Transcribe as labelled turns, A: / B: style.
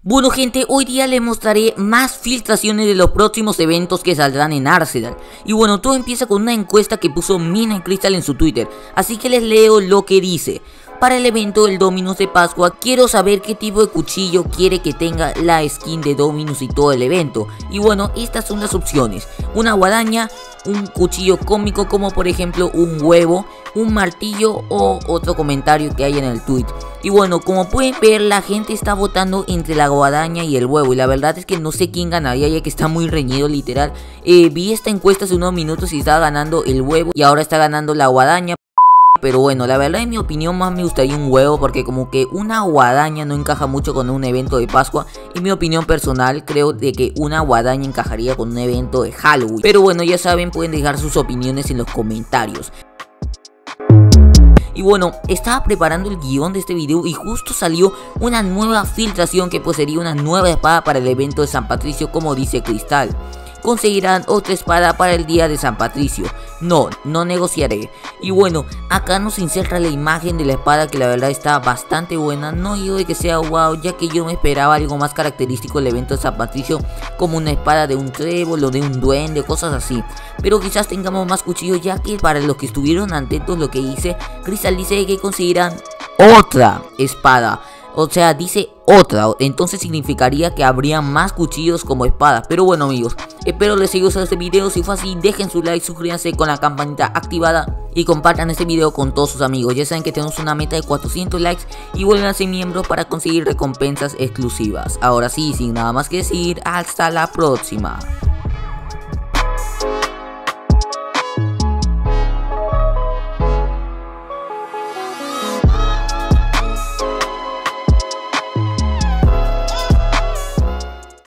A: Bueno gente, hoy día les mostraré más filtraciones de los próximos eventos que saldrán en Arsenal. Y bueno, todo empieza con una encuesta que puso Midnight Crystal en su Twitter, así que les leo lo que dice. Para el evento del Dominus de Pascua, quiero saber qué tipo de cuchillo quiere que tenga la skin de Dominus y todo el evento. Y bueno, estas son las opciones: una guadaña, un cuchillo cómico como por ejemplo un huevo, un martillo o otro comentario que hay en el tweet. Y bueno, como pueden ver, la gente está votando entre la guadaña y el huevo, y la verdad es que no sé quién ganaría, ya que está muy reñido literal. Vi esta encuesta hace unos minutos y estaba ganando el huevo y ahora está ganando la guadaña. Pero bueno, la verdad en mi opinión más me gustaría un huevo, porque como que una guadaña no encaja mucho con un evento de Pascua. En mi opinión personal creo de que una guadaña encajaría con un evento de Halloween. Pero bueno, ya saben, pueden dejar sus opiniones en los comentarios. Y bueno, estaba preparando el guión de este video y justo salió una nueva filtración que poseería una nueva espada para el evento de San Patricio, como dice Cristal. Conseguirán otra espada para el día de San Patricio. No negociaré. Y bueno, acá nos inserta la imagen de la espada, que la verdad está bastante buena. No digo de que sea wow, ya que yo me esperaba algo más característico del evento de San Patricio, como una espada de un trébol o de un duende, cosas así. Pero quizás tengamos más cuchillos, ya que para los que estuvieron atentos lo que hice, Crystal dice que conseguirán otra espada. O sea, dice otra, entonces significaría que habría más cuchillos como espadas. Pero bueno amigos, espero les haya gustado este video. Si fue así, dejen su like, suscríbanse con la campanita activada y compartan este video con todos sus amigos. Ya saben que tenemos una meta de 400 likes y vuelven a ser miembros para conseguir recompensas exclusivas. Ahora sí, sin nada más que decir, hasta la próxima.